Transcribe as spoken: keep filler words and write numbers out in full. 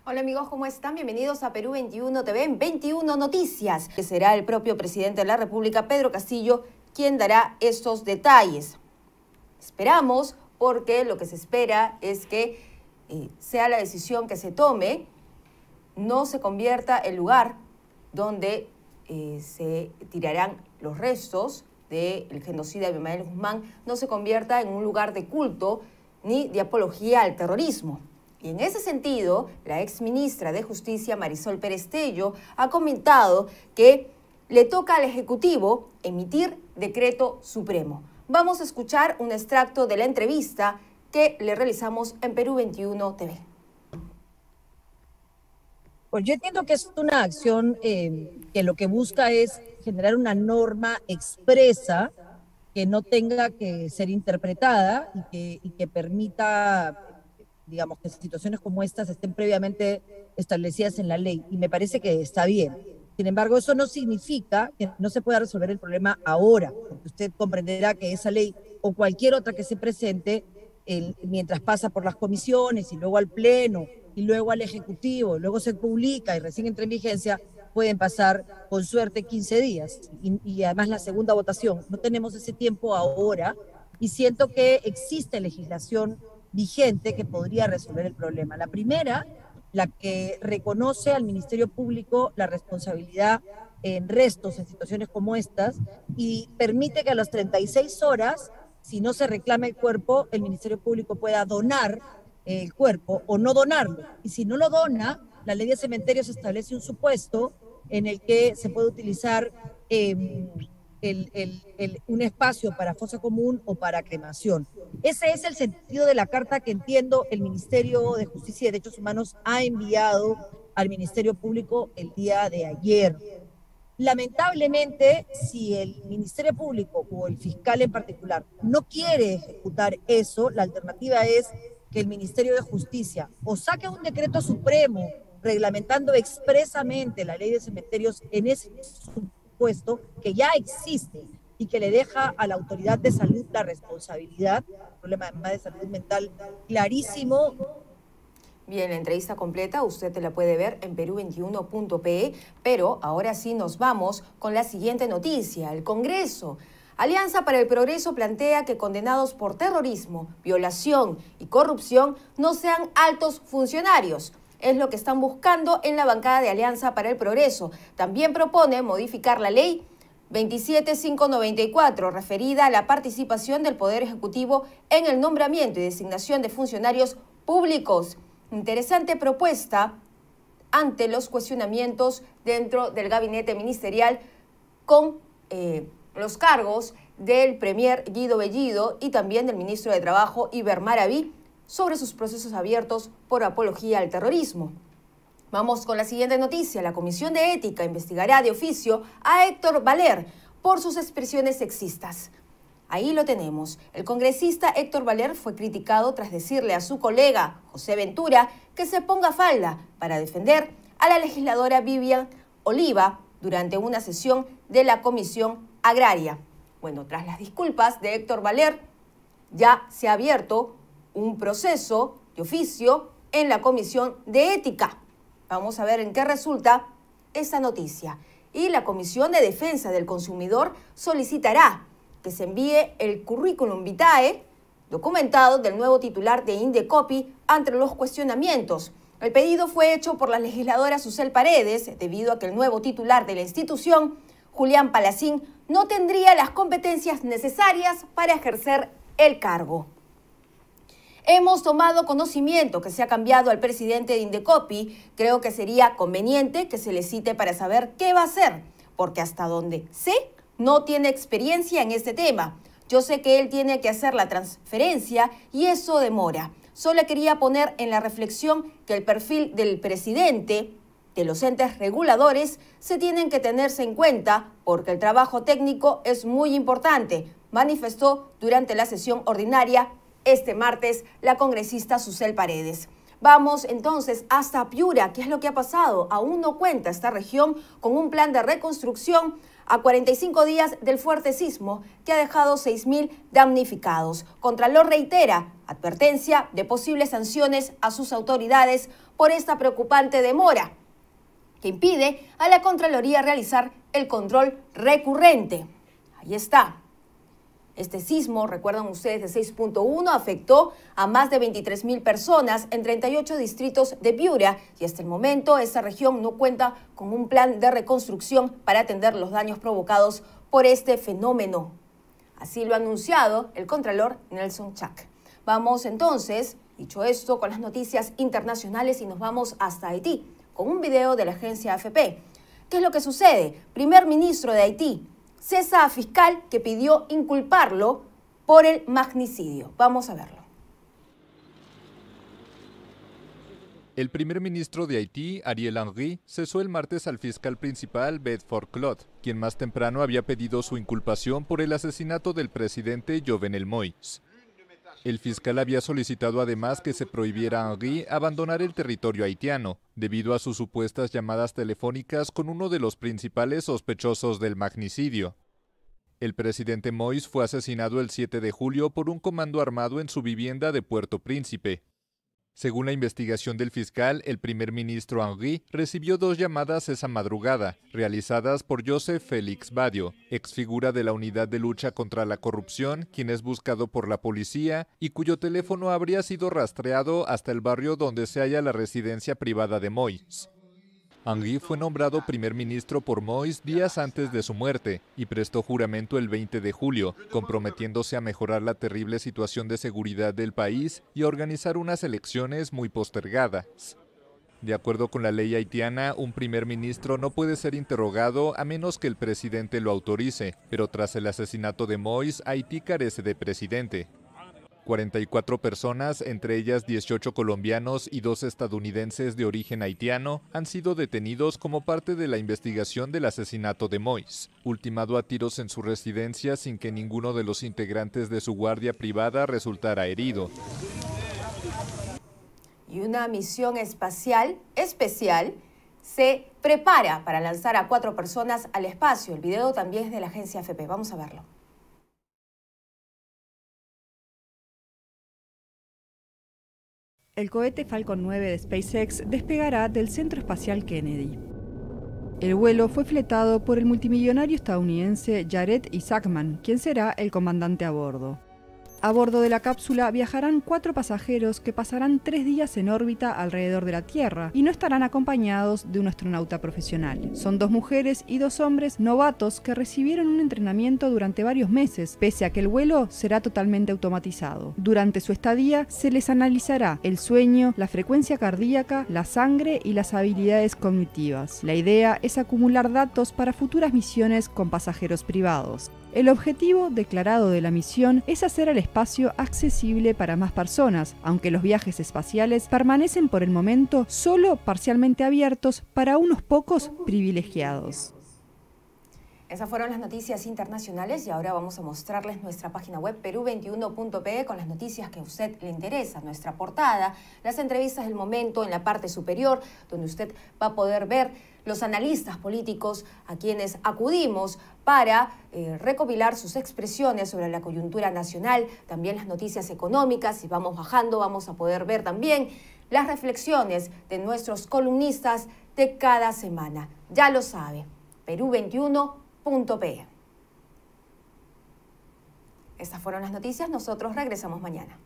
Hola amigos, ¿cómo están? Bienvenidos a Perú veintiuno T V en veintiuno Noticias, que será el propio presidente de la República, Pedro Castillo, quien dará estos detalles. Esperamos, porque lo que se espera es que eh, sea la decisión que se tome, no se convierta el lugar donde eh, se tirarán los restos del genocida Abimael Guzmán, no se convierta en un lugar de culto ni de apología al terrorismo. Y en ese sentido, la exministra de Justicia, Marisol Pérez Tello, ha comentado que le toca al Ejecutivo emitir decreto supremo. Vamos a escuchar un extracto de la entrevista que le realizamos en Perú veintiuno T V. Pues yo entiendo que es una acción eh, que lo que busca es generar una norma expresa que no tenga que ser interpretada y que, y que permita, digamos, que situaciones como estas estén previamente establecidas en la ley. Y me parece que está bien. Sin embargo, eso no significa que no se pueda resolver el problema ahora, porque usted comprenderá que esa ley o cualquier otra que se presente, el, mientras pasa por las comisiones y luego al Pleno y luego al Ejecutivo, luego se publica y recién entra en vigencia, pueden pasar con suerte quince días. Y, y además la segunda votación. No tenemos ese tiempo ahora y siento que existe legislación vigente que podría resolver el problema. La primera, la que reconoce al Ministerio Público la responsabilidad en restos en situaciones como estas y permite que a las treinta y seis horas, si no se reclama el cuerpo, el Ministerio Público pueda donar el cuerpo o no donarlo. Y si no lo dona, la ley de cementerios establece un supuesto en el que se puede utilizar eh, el, el, el, un espacio para fosa común o para cremación. Ese es el sentido de la carta que entiendo el Ministerio de Justicia y Derechos Humanos ha enviado al Ministerio Público el día de ayer. Lamentablemente, si el Ministerio Público o el fiscal en particular no quiere ejecutar eso, la alternativa es que el Ministerio de Justicia o saque un decreto supremo reglamentando expresamente la ley de cementerios en ese supuesto que ya existe y que le deja a la autoridad de salud la responsabilidad, el problema de salud mental clarísimo. Bien, la entrevista completa usted la puede ver en perú veintiuno punto pe, pero ahora sí nos vamos con la siguiente noticia. El Congreso, Alianza para el Progreso, plantea que condenados por terrorismo, violación y corrupción no sean altos funcionarios. Es lo que están buscando en la bancada de Alianza para el Progreso. También propone modificar la ley veintisiete mil quinientos noventa y cuatro, referida a la participación del Poder Ejecutivo en el nombramiento y designación de funcionarios públicos. Interesante propuesta ante los cuestionamientos dentro del gabinete ministerial con eh, los cargos del premier Guido Bellido y también del ministro de Trabajo Iber Maraví sobre sus procesos abiertos por apología al terrorismo. Vamos con la siguiente noticia. La Comisión de Ética investigará de oficio a Héctor Valer por sus expresiones sexistas. Ahí lo tenemos. El congresista Héctor Valer fue criticado tras decirle a su colega José Ventura que se ponga falda para defender a la legisladora Vivian Oliva durante una sesión de la Comisión Agraria. Bueno, tras las disculpas de Héctor Valer, ya se ha abierto un proceso de oficio en la Comisión de Ética. Vamos a ver en qué resulta esta noticia. Y la Comisión de Defensa del Consumidor solicitará que se envíe el currículum vitae documentado del nuevo titular de Indecopi ante los cuestionamientos. El pedido fue hecho por la legisladora Susel Paredes debido a que el nuevo titular de la institución, Julián Palacín, no tendría las competencias necesarias para ejercer el cargo. Hemos tomado conocimiento que se ha cambiado al presidente de Indecopi. Creo que sería conveniente que se le cite para saber qué va a hacer, porque hasta donde sé, no tiene experiencia en este tema. Yo sé que él tiene que hacer la transferencia y eso demora. Solo quería poner en la reflexión que el perfil del presidente, de los entes reguladores, se tienen que tenerse en cuenta porque el trabajo técnico es muy importante, manifestó durante la sesión ordinaria este martes la congresista Susel Paredes. Vamos entonces hasta Piura. ¿Qué es lo que ha pasado? Aún no cuenta esta región con un plan de reconstrucción a cuarenta y cinco días del fuerte sismo que ha dejado seis mil damnificados. Contralor reitera advertencia de posibles sanciones a sus autoridades por esta preocupante demora que impide a la Contraloría realizar el control recurrente. Ahí está. Este sismo, recuerdan ustedes, de seis punto uno afectó a más de veintitrés mil personas en treinta y ocho distritos de Piura y hasta el momento esta región no cuenta con un plan de reconstrucción para atender los daños provocados por este fenómeno. Así lo ha anunciado el Contralor Nelson Chac. Vamos entonces, dicho esto, con las noticias internacionales y nos vamos hasta Haití con un video de la agencia A F P. ¿Qué es lo que sucede? Primer ministro de Haití cesa a fiscal que pidió inculparlo por el magnicidio. Vamos a verlo. El primer ministro de Haití, Ariel Henry, cesó el martes al fiscal principal Bedford Clot, quien más temprano había pedido su inculpación por el asesinato del presidente Jovenel Moïse. El fiscal había solicitado además que se prohibiera a Henry abandonar el territorio haitiano, debido a sus supuestas llamadas telefónicas con uno de los principales sospechosos del magnicidio. El presidente Moïse fue asesinado el siete de julio por un comando armado en su vivienda de Puerto Príncipe. Según la investigación del fiscal, el primer ministro Henry recibió dos llamadas esa madrugada, realizadas por Joseph Félix Badio, exfigura de la Unidad de Lucha contra la Corrupción, quien es buscado por la policía y cuyo teléfono habría sido rastreado hasta el barrio donde se halla la residencia privada de Moïse. Henry fue nombrado primer ministro por Moïse días antes de su muerte y prestó juramento el veinte de julio, comprometiéndose a mejorar la terrible situación de seguridad del país y a organizar unas elecciones muy postergadas. De acuerdo con la ley haitiana, un primer ministro no puede ser interrogado a menos que el presidente lo autorice, pero tras el asesinato de Moïse, Haití carece de presidente. cuarenta y cuatro personas, entre ellas dieciocho colombianos y dos estadounidenses de origen haitiano, han sido detenidos como parte de la investigación del asesinato de Moïse, ultimado a tiros en su residencia sin que ninguno de los integrantes de su guardia privada resultara herido. Y una misión espacial especial se prepara para lanzar a cuatro personas al espacio. El video también es de la agencia A F P. Vamos a verlo. El cohete Falcon nueve de SpaceX despegará del Centro Espacial Kennedy. El vuelo fue fletado por el multimillonario estadounidense Jared Isaacman, quien será el comandante a bordo. A bordo de la cápsula viajarán cuatro pasajeros que pasarán tres días en órbita alrededor de la Tierra y no estarán acompañados de un astronauta profesional. Son dos mujeres y dos hombres novatos que recibieron un entrenamiento durante varios meses, pese a que el vuelo será totalmente automatizado. Durante su estadía se les analizará el sueño, la frecuencia cardíaca, la sangre y las habilidades cognitivas. La idea es acumular datos para futuras misiones con pasajeros privados. El objetivo declarado de la misión es hacer el espacio accesible para más personas, aunque los viajes espaciales permanecen por el momento solo parcialmente abiertos para unos pocos privilegiados. Esas fueron las noticias internacionales y ahora vamos a mostrarles nuestra página web perú veintiuno punto pe con las noticias que a usted le interesa, nuestra portada, las entrevistas del momento en la parte superior, donde usted va a poder ver los analistas políticos a quienes acudimos para eh, recopilar sus expresiones sobre la coyuntura nacional, también las noticias económicas. Si vamos bajando vamos a poder ver también las reflexiones de nuestros columnistas de cada semana. Ya lo sabe, perú veintiuno punto pe. Estas fueron las noticias, nosotros regresamos mañana.